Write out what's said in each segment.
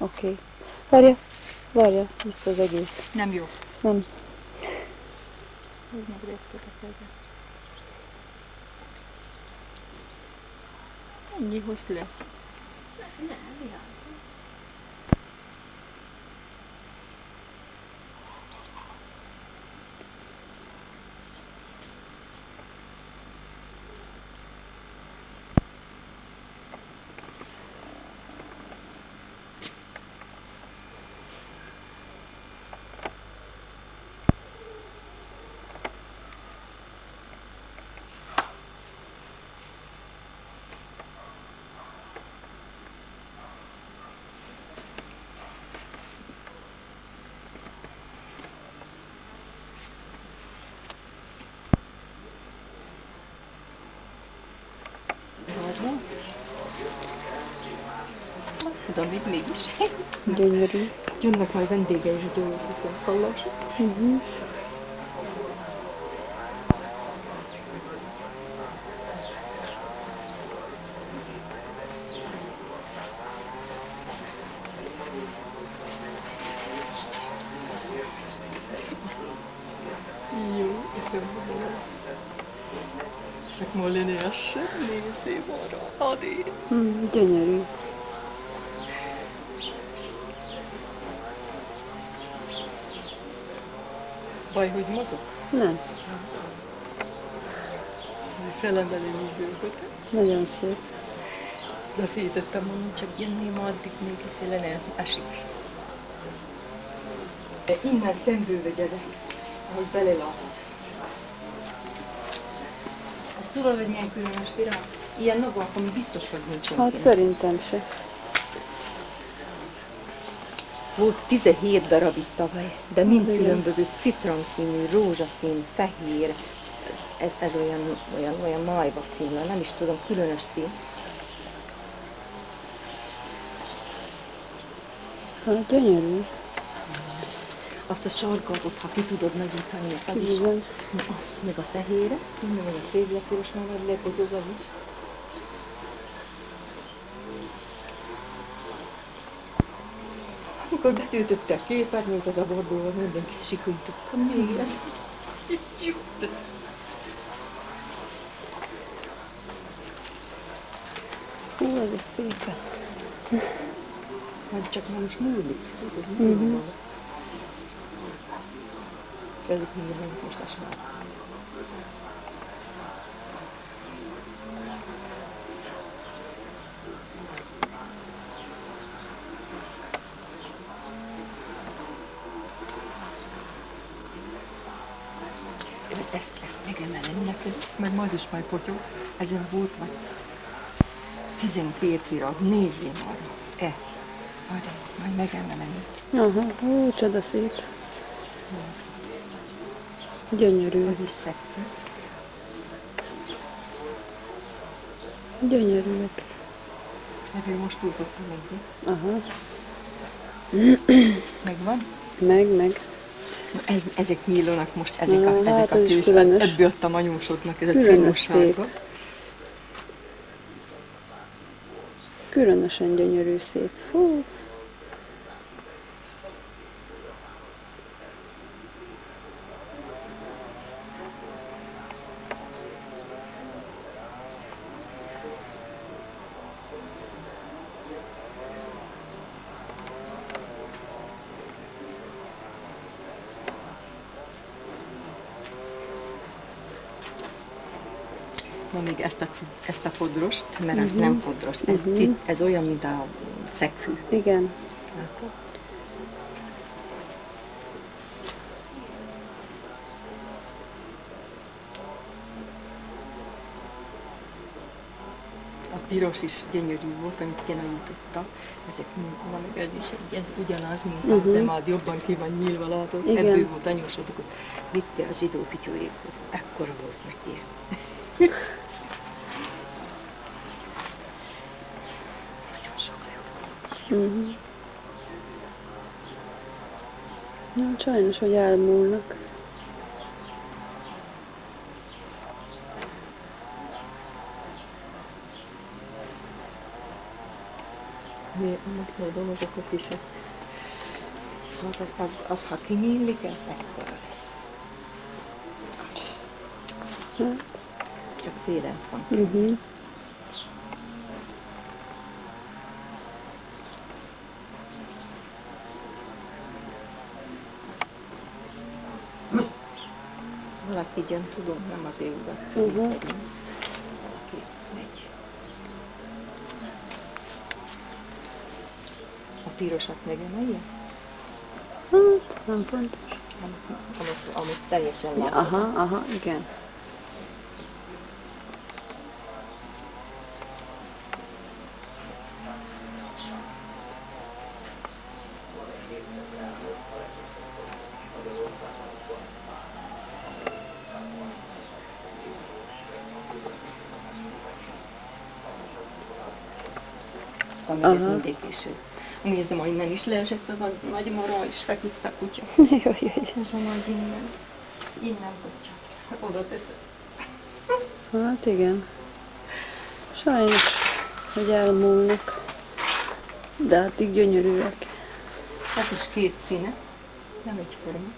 Oké. Várja, vissza az egész. Nem jó. Nem. Hogy megreszket a kezed. Ennyi, hozd le. De még mégis. Gyönyörű. Jönnek majd vendégei, hogy gyógyítjuk a szallások. Jó, csak ma lenni esett, nézzé arra, Adi. Gyönyörű. Baj, hogy mozog? Nem. Felemeli időt. Nagyon szép. Befejtettem, mondom, csak jönni ma addig még szélene esik. De innen szemből vegyedek, ahogy belelátsz. Ezt tudod, hogy milyen különös virág? Ilyen napon, ami biztos, hogy nincs senkinek. Hát szerintem se. Volt 17 darab itt tavaly, de mind Igen. különböző citromszínű, rózsaszín, fehér, ez olyan májva színű, nem is tudom, különös szín. Hát gyönyörű. Azt a sarkatot, ha ki tudod megnyitani, az is. Bizony. Na, azt, meg a fehére, meg a félrepiros marad lekogyozom is. Amikor betöltötte a képernyőt az a bordóval, mindenki sikítottam, még ez. Jut ez. Hú, ez is szép. Majd csak már most múlik. Tudod, ezek minden most esnek. Ezt megemelem neked, meg ma az is majd potyog. Ezen volt meg 12 virág, nézzél arra. Majd megemelem itt. Aha, ó, csoda szép. Gyönyörű. Ez is szexi. Gyönyörűek. Erről most tudottam egyet. Aha. Megvan? Meg. Ezek nyílónak most, Hát ezek a ez is kős. különös. Ebből adtam anyósodnak, ez a Különös címosárga. szép. Különösen gyönyörű szép. Hú. Na még ezt a fodrost, mert ez nem fodros, ez olyan, mint a szegfű. Igen. Látod? A piros is gyönyörű volt, amit kinajította. Ezek van, ez is ez ugyanaz, mint az, de már az jobban ki van nyílva, látod? Igen. Ebből volt anyósodok, hogy vitte a zsidó pityójékot. Ekkora volt neki. Nagyon sok lett. Na, sajnos, hogy elmúlnak. Amik mondom, azokat is. Hát az, ha kinyílik, ez ekkora lesz. Hát. Csak félent van. Valaki jön, tudom, nem az évet. Valaki megy. A pirosat megemelje? Hát, nem fontos. Amit teljesen Ja, látod. aha, igen. Amíg ez mindig késő. Nézd, ma innen is leesett az a nagy mara, és feküdt a kutya. Jaj. És a nagy innen kutya. Oda teszed. Hát igen. Sajnos, hogy elmúlnak. De addig gyönyörűek. Ez is két színe, nem egyforma.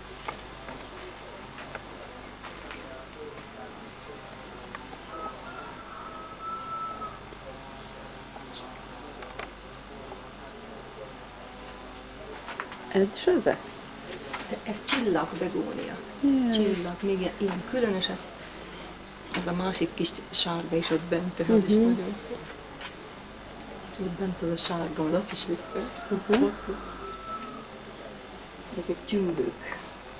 Ez is ezek? Ez csillagbegónia. Jaj. Csillag, még ilyen különös. Ez a másik kis sárga is ott bent, az is nagyon szép. Ott bent az a sárga, az is vicces. Ezek csüngők.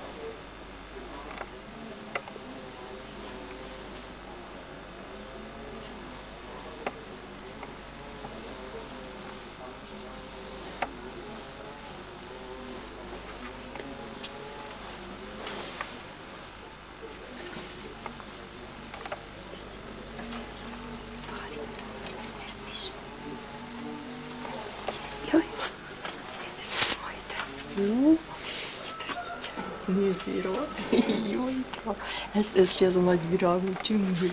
Jaj. Jó. Nézd, virág. Jaj, ez a nagy virágú csüngő.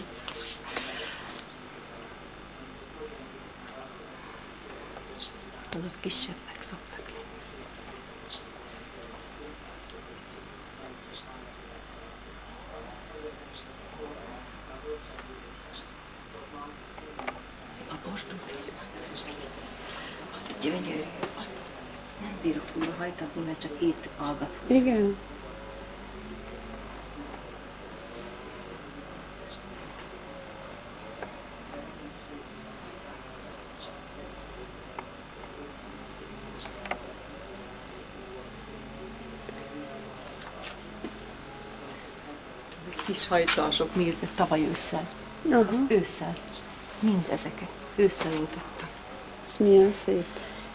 Azok kisebbek szoktak lenni. A bordórizma, az gyönyörű. Azt nem bírok újra hajtatni, mert csak két algat húz. Igen. Ezek kis hajtások, nézd, tavaly ősszel. Aha. Ezt ősszel. Mind ezeket. Ősszel oltottam. Ez milyen szép.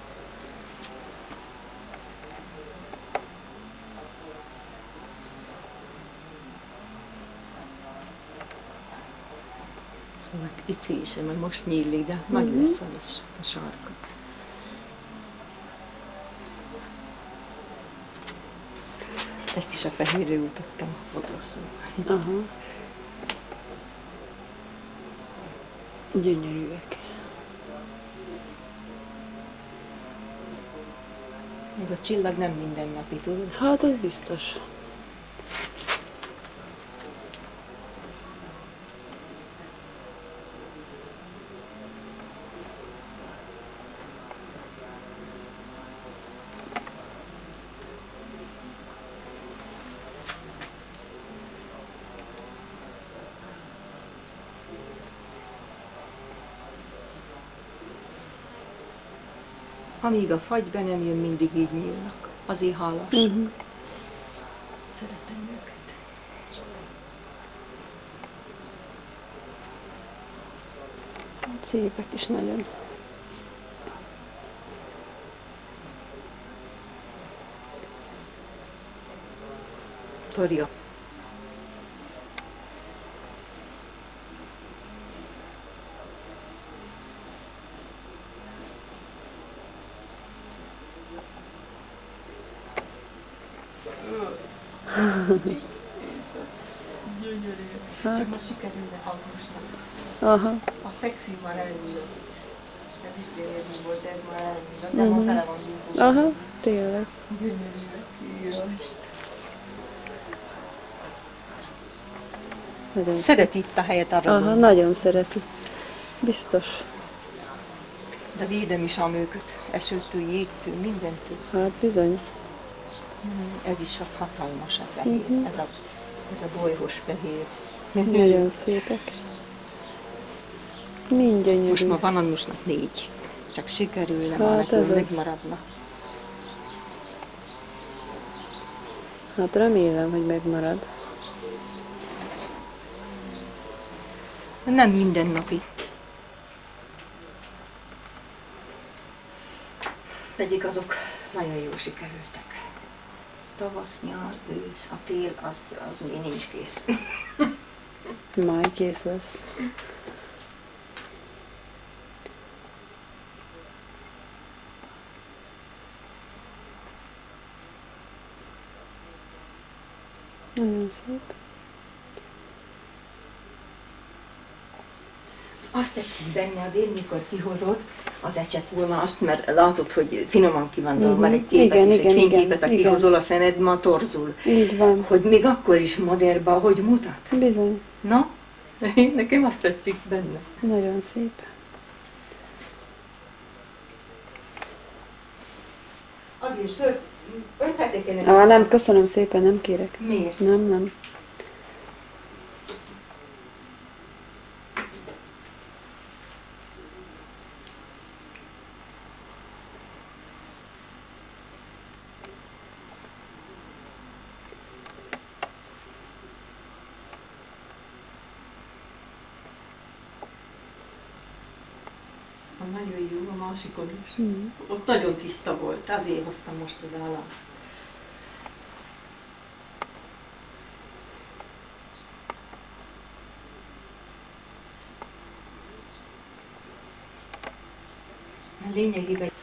Ezek pici is, majd most nyílik, de nagy lesz az is, a sarka. Ezt is a fehérre utottam a fotószóval. Aha. Gyönyörűek. Ez a csillag nem mindennapi, tudod? Hát, az biztos. Amíg a fagy be nem jön, mindig így nyílnak. Azért hálás. Szeretem őket. Szépek is nagyon. Torja. Gyönyörű. Csak most sikerülne hangosnak. Aha. A szegfű már elnyílt. Ez is gyönyörű volt, ez már nem a tele van búvó. Aha, tényleg. Gyönyörű. Jaj, Nagyon szereti itt a helyet arra. Aha, nagyon szereti. Biztos. De védem is a őket, esőtől, jégtől, mindentől. Hát bizony. Ez is hatalmas a fehér, ez a bolyhos fehér. Nagyon szépek. Mind gyönyörű. Most ma van Annusnak 4, csak sikerülne, Hát már nekünk ez az. megmaradna. Hát remélem, hogy megmarad. Nem mindennapi. Pedig azok nagyon jól sikerültek. Tavasz, nyár, ősz, a tél, az még nincs kész. Majd kész lesz. Nagyon szép. Azt tetszik benne a dél, mikor kihozod az ecsetvonalat, mert látod, hogy finoman ki van dolgozva, már egy képet Igen, és egy igen, fényképet, ha igen. kihozol, a szemed ma torzul. Így van. Hogy még akkor is modernban, hogy mutat. Bizony. Na, nekem azt tetszik benne. Nagyon szép. Adj, sőt, önthetek ennek. Nem, köszönöm szépen, nem kérek. Miért? Nem. Nagyon jó, a másikon is. Ott nagyon tiszta volt, azért hoztam most oda alá. Lényegében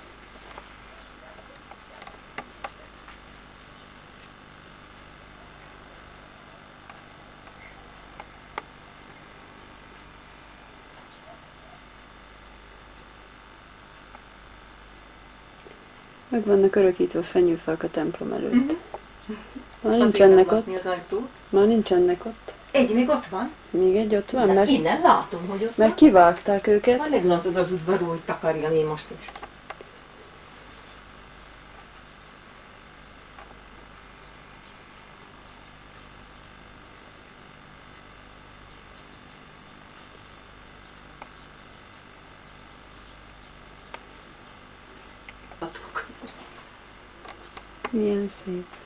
Meg vannak örökítve a fenyőfák a templom előtt. Már azért nincsenek nem ott. látni az ajtót. Már nincsenek ott. Egy még ott van. Még egy ott van, De mert, innen látom, hogy ott mert van. kivágták őket. Már meglátod az udvarról, hogy takarjam én most is. Milyen szép.